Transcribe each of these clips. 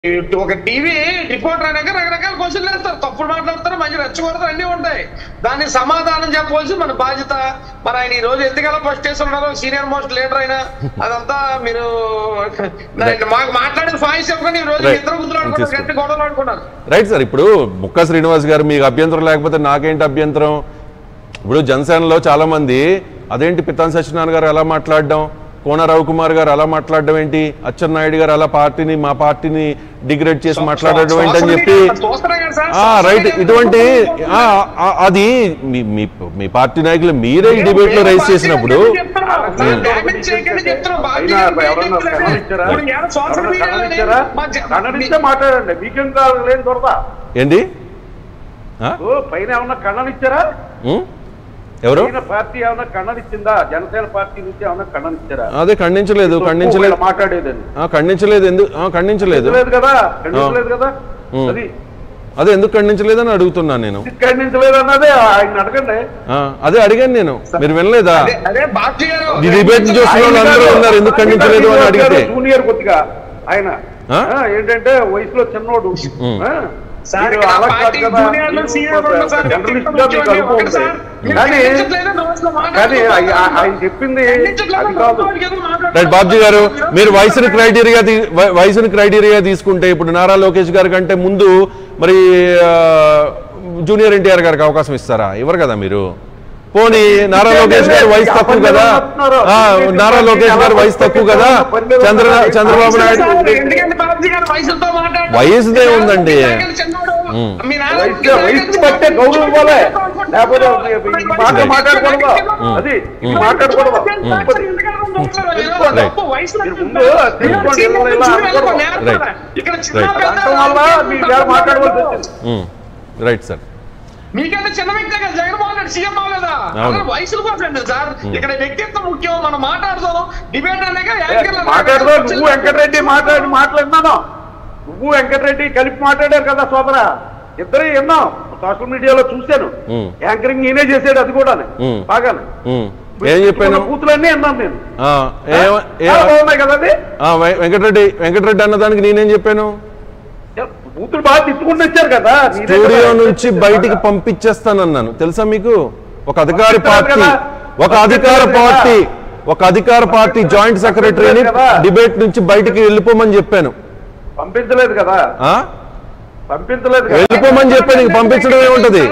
ఒక TV reporter అనేక రకరకాల క్వశ్చన్లు వేస్తారు, తప్పుడు మాట్లాడతారు, మంచి రెచ్చగొడతారు, అన్ని ఉంటాయి. దానికి సమాధానం చెప్పవలసి మన బాధ్యత. మరి ఆయన ఈ రోజు ఎందుకలా ఫస్ట్ చేస్తున్నారు, సీనియర్ మోస్ట్ లీడర్ అయినా అదంతా మీరు మాకు మాట్లాడేది ఫాయిస్ ఇవ్వకుండా ఈ రోజు ఇద్దరు గుర్తులాడుకున్నారు, గట్టి గొడవలు ఆడుకున్నారు. Right sir. ఇప్పుడు ముక్కా శ్రీనివాస్ గారు మీకు అభ్యంతరం లేకపోతే నాకేంటి అభ్యంతరం? ఇప్పుడు జనసేనలో చాలా మంది అదేంటి పితాన్ సత్యనారాయణ గారు ఎలా మాట్లాడడం, కోన రవికుమార్ గారు అలా మాట్లాడడం ఏంటి, అచ్చెన్నాయుడు గారు అలా మా పార్టీని డిగ్రేడ్ చేసి మాట్లాడడం ఏంటి అని చెప్పి రైట్ ఇటువంటి అది మీ పార్టీ నాయకులు మీరే ఈ డిబేట్ లో రైజ్ చేసినప్పుడు ఏంటి పైన ఏమన్నా ఖండనిచ్చారా? ఎవరు పార్టీ ఏమన్నా ఖండనిచ్చిందా? జనసేన పార్టీ నుంచి ఏమన్నా ఖండనిచ్చారా? అదే ఖండించలేదు మాట్లాడేదని ఖండించలేదు. ఎందుకు ఖండించలేదు కదా? ఖండించలేదు కదా? అది అదే ఎందుకు ఖండించలేదని అడుగుతున్నాను నేను. ఖండించలేదు అన్నదే ఆయన అడగండి. అదే అడిగాను నేను, మీరు వినలేదా? డిబేట్ చూస్తున్న వాళ్ళు అందరూ ఉన్నారు, ఎందుకు ఖండించలేదు అని అడిగితే జూనియర్ కొద్దిగా ఆయన ఏంటంటే వయసులో చిన్నోడు. ఆయన చెప్పింది బాబ్జీ గారు, మీరు వయసుని క్రైటీరియా తీసుకుంటే ఇప్పుడు నారా లోకేష్ గారి కంటే ముందు మరి జూనియర్ ఎన్టీఆర్ గారికి అవకాశం ఇస్తారా? ఇవ్వరు కదా మీరు. పోనీ నారా లోకేష్ గారు వయసు తక్కువ కదా, నారా లోకేష్ గారు వయసు తక్కువ కదా, చంద్రబాబు నాయుడు వయసుదే ఉందండి. వయసు బట్టే గౌరవం ఇవ్వాలి, లేకపోతే మాట్లాడకూడదు. అది మాట్లాడకూడదు. మాట్లాడవలసి వచ్చింది. Right sir. మీకంటే చిన్న వ్యక్తి కదా జగన్మోహన్ రెడ్డి, సీఎం అవ్వలేదా? వయసులు కోసం సార్, ఇక్కడ వ్యక్తిత్వం ముఖ్యం. మనం మాట్లాడదాం, డిబేట్ మాట్లాడదాం. నువ్వు వెంకటరెడ్డి మాట్లాడినాను, నువ్వు వెంకటరెడ్డి కలిపి మాట్లాడారు కదా సోదరా, ఇద్దరు విన్నాం, సోషల్ మీడియాలో చూశాను. యాంకరింగ్ నేనే చేసాడు, అది కూడా బాగానే. ఏం చెప్పాను? కూతులన్నీ విన్నాను నేను. బాగున్నాయి కదా అది. వెంకటరెడ్డి అన్నదానికి నేనేం చెప్పాను? కూతురు బాగా తిట్టుకుంటూ వచ్చారు కదా, స్టూడియో నుంచి బయటికి పంపించేస్తానన్నాను. తెలుసా మీకు? ఒక అధికార పార్టీ జాయింట్ సెక్రటరీని డిబేట్ నుంచి బయటికి వెళ్ళిపోమని చెప్పాను. పంపించలేదు కదా? పంపించలేదు, వెళ్ళిపోమని చెప్పాను. పంపించడం ఏముంటది?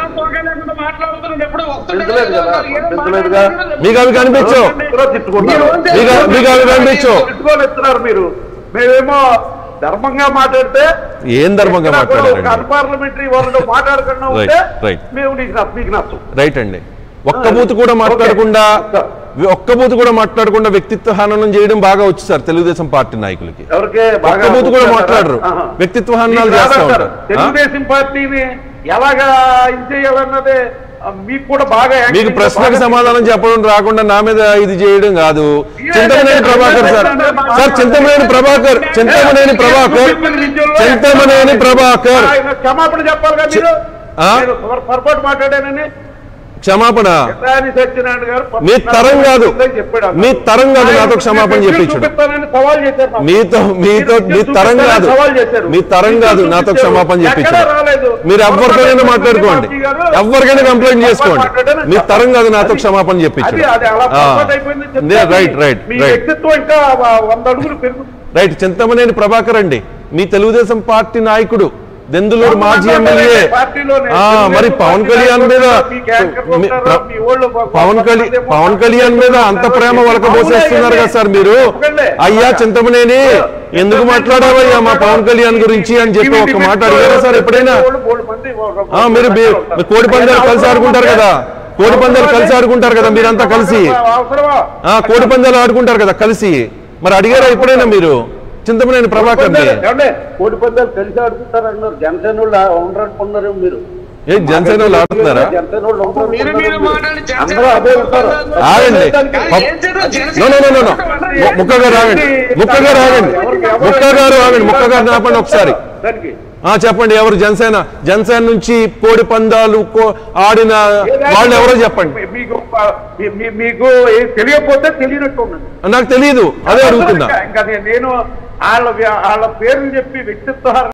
మీకు అవి కనిపించవు, తిట్టుకోలేస్తున్నారు మీరు. మేమేమో ధర్మంగా మాట్లాడితే ఏం ధర్మంగా మాట్లాడారు? అన్పార్లమెంటరీ వాళ్ళు మాట్లాడకుండా ఉంటే మేము మీకు నచ్చం. రైట్ అండి. ఒక్క బూతు కూడా మాట్లాడకుండా వ్యక్తిత్వ హననం చేయడం బాగా వచ్చు సార్ తెలుగుదేశం పార్టీ నాయకులకి. ఒక్క బూతు కూడా మాట్లాడరు, వ్యక్తిత్వ హననాలు చేస్తూ ఉంటారు. తెలుగుదేశం పార్టీని ఎలాగా ఇది చేయాలన్నదే మీకు కూడా బాగా. మీకు ప్రశ్నకు సమాధానం చెప్పడం రాకుండా నా మీద ఇది చేయడం కాదు. చింతమనేని ప్రభాకర్ క్షమాపణ చెప్పాలి కదా మీరు, పొరపాటు మాట్లాడానని క్షమాపణ మీ తరం కాదు, నాతో క్షమాపణ చెప్పించు. మీ తరం కాదు నాతో క్షమాపణ చెప్పించు. మీరు ఎవరికైనా మాట్లాడుకోండి, ఎవరికైనా కంప్లైంట్ చేసుకోండి, మీ తరం కాదు నాతో క్షమాపణ చెప్పించు. రైట్. చింతమనేని ప్రభాకర్ అండి, మీ తెలుగుదేశం పార్టీ నాయకుడు, దెందులూరు మాజీ ఎమ్మెల్యే. మరి పవన్ కళ్యాణ్ మీద అంత ప్రేమ వలకబోసేస్తున్నారు కదా సార్ మీరు. అయ్యా చింతమనేని ఎందుకు మాట్లాడావయ్యా మా పవన్ కళ్యాణ్ గురించి అని చెప్పి ఒక మాట అడిగారా సార్ ఎప్పుడైనా? మీరు కోడిపందాలు కలిసి ఆడుకుంటారు కదా, మీరంతా కలిసి కోడిపందాలు ఆడుకుంటారు కదా కలిసి. మరి అడిగారా ఎప్పుడైనా మీరు చింతమనేని ప్రభాకర్? కోడిపందాలు కలిసి ఆడుకుంటారన్నారు, జనసేన వాళ్ళు ఉండరనుకున్నారు మీరు. జనసేన వాళ్ళు ఆడుతున్నారా? ముక్కగారు ఆపండి ఒకసారి. చెప్పండి, ఎవరు జనసేన నుంచి కోడి పందాలు ఆడిన వాళ్ళు ఎవరో చెప్పండి. మీకు తెలియకపోతే తెలియనట్టు నాకు తెలియదు, అదే అడుగుతున్నా. నేను వాళ్ళ పేర్లు చెప్పి వ్యక్తిత్వ